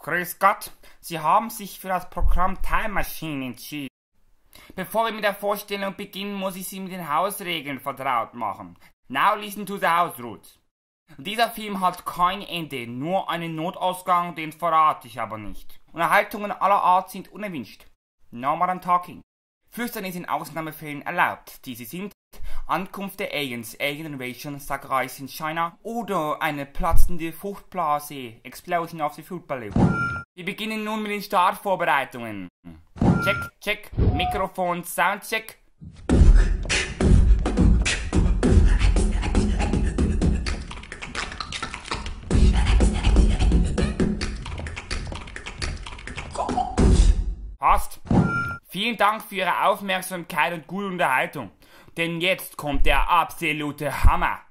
Grüß Gott, Sie haben sich für das Programm Time Machine entschieden. Bevor wir mit der Vorstellung beginnen, muss ich Sie mit den Hausregeln vertraut machen. Now listen to the house rules. Dieser Film hat kein Ende, nur einen Notausgang, den verrate ich aber nicht. Unterhaltungen aller Art sind unerwünscht. No more talking. Flüstern ist in Ausnahmefällen erlaubt. Diese sind Ankunft der Aliens, Alien Invasion, Sackreis in China oder eine platzende Fruchtblase, Explosion of the Food Balloon. Wir beginnen nun mit den Startvorbereitungen. Check, check, Mikrofon, Soundcheck. Passt. Vielen Dank für Ihre Aufmerksamkeit und gute Unterhaltung. Denn jetzt kommt der absolute Hammer.